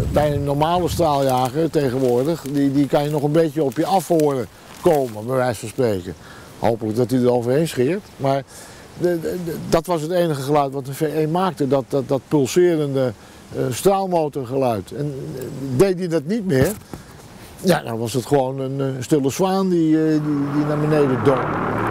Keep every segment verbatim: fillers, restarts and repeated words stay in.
bij een normale straaljager tegenwoordig, die, die kan je nog een beetje op je af horen komen, bij wijze van spreken. Hopelijk dat hij er overheen scheert. Maar de, de, de, dat was het enige geluid wat de V één maakte, dat, dat, dat pulserende uh, straalmotorgeluid. En uh, deed hij dat niet meer, ja, dan was het gewoon een uh, stille zwaan die, uh, die, die naar beneden dook.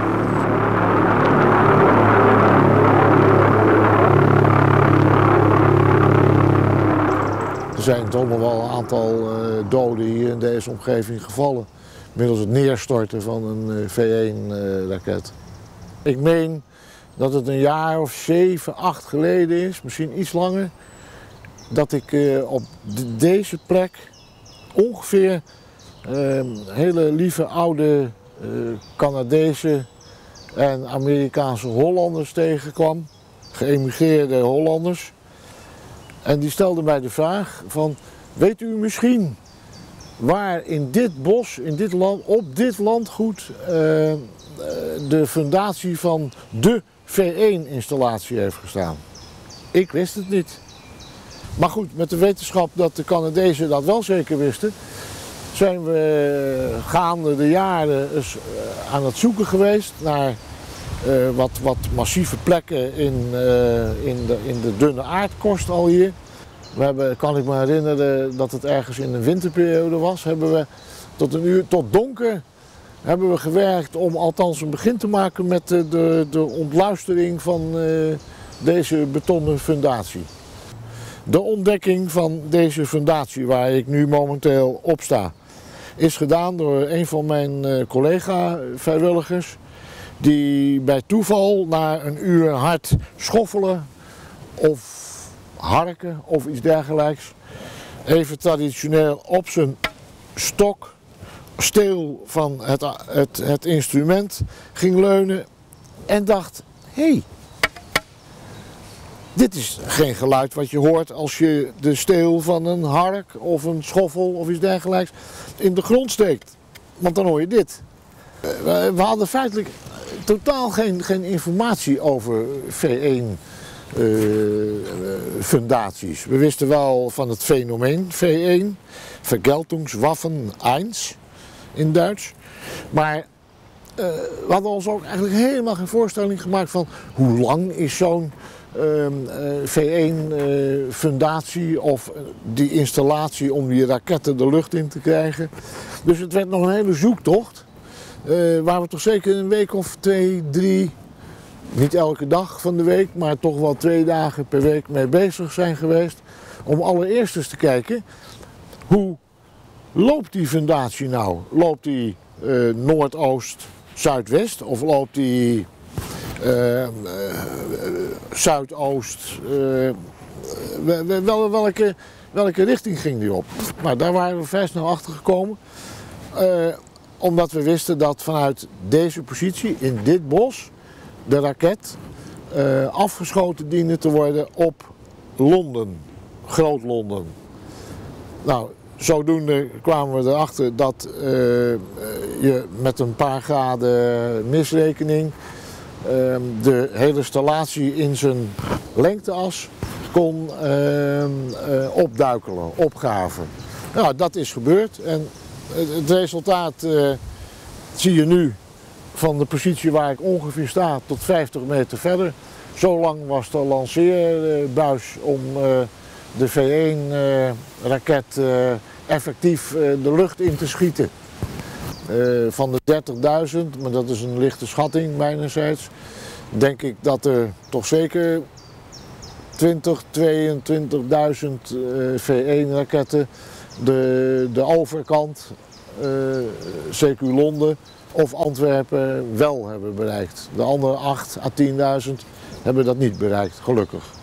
Er zijn toch nog wel een aantal uh, doden hier in deze omgeving gevallen. Middels het neerstorten van een uh, V één raket. Uh, Ik meen dat het een jaar of zeven, acht geleden is, misschien iets langer, dat ik uh, op de, deze plek ongeveer uh, hele lieve oude uh, Canadese en Amerikaanse Hollanders tegenkwam. Geëmigreerde Hollanders. En die stelden mij de vraag van, weet u misschien waar in dit bos, in dit land, op dit landgoed uh, de fundatie van de V één installatie heeft gestaan? Ik wist het niet. Maar goed, met de wetenschap dat de Canadezen dat wel zeker wisten, zijn we gaande de jaren eens aan het zoeken geweest naar uh, wat, wat massieve plekken in, uh, in, de, in de dunne aardkorst al hier. We hebben, kan ik me herinneren dat het ergens in een winterperiode was, hebben we tot een uur, tot donker, hebben we gewerkt om althans een begin te maken met de, de, de ontluistering van uh, deze betonnen fundatie. De ontdekking van deze fundatie waar ik nu momenteel op sta, is gedaan door een van mijn uh, collega-vrijwilligers, die bij toeval na een uur hard schoffelen of harken of iets dergelijks, even traditioneel op zijn stok, steel van het, het, het instrument ging leunen en dacht, hé, hey, dit is geen geluid wat je hoort als je de steel van een hark of een schoffel of iets dergelijks in de grond steekt. Want dan hoor je dit. We hadden feitelijk totaal geen, geen informatie over V één uh, fundaties. We wisten wel van het fenomeen V één, Vergeltungswaffen één in Duits. Maar uh, we hadden ons ook eigenlijk helemaal geen voorstelling gemaakt van hoe lang is zo'n Uh, uh, V één uh, fundatie of die installatie om die raketten de lucht in te krijgen. Dus het werd nog een hele zoektocht, uh, waar we toch zeker een week of twee, drie, niet elke dag van de week, maar toch wel twee dagen per week mee bezig zijn geweest. Om allereerst eens te kijken, hoe loopt die fundatie nou? Loopt die uh, noordoost, zuidwest of loopt die Uh, uh, zuidoost, uh, wel, welke, welke richting ging die op? Nou, daar waren we vrij snel achter gekomen, uh, omdat we wisten dat vanuit deze positie in dit bos de raket uh, afgeschoten diende te worden op Londen, Groot-Londen. Nou, zodoende kwamen we erachter dat uh, je met een paar graden misrekening de hele installatie in zijn lengteas kon uh, uh, opduikelen, opgraven. Nou, dat is gebeurd en het resultaat uh, zie je nu van de positie waar ik ongeveer sta tot vijftig meter verder. Zo lang was de lanceerbuis om uh, de V één uh, raket uh, effectief uh, de lucht in te schieten. Uh, van de dertigduizend, maar dat is een lichte schatting mijnerzijds, denk ik dat er toch zeker twintig, tweeëntwintigduizend uh, V één raketten de, de overkant, uh, C Q Londen of Antwerpen, wel hebben bereikt. De andere acht à tienduizend hebben dat niet bereikt, gelukkig.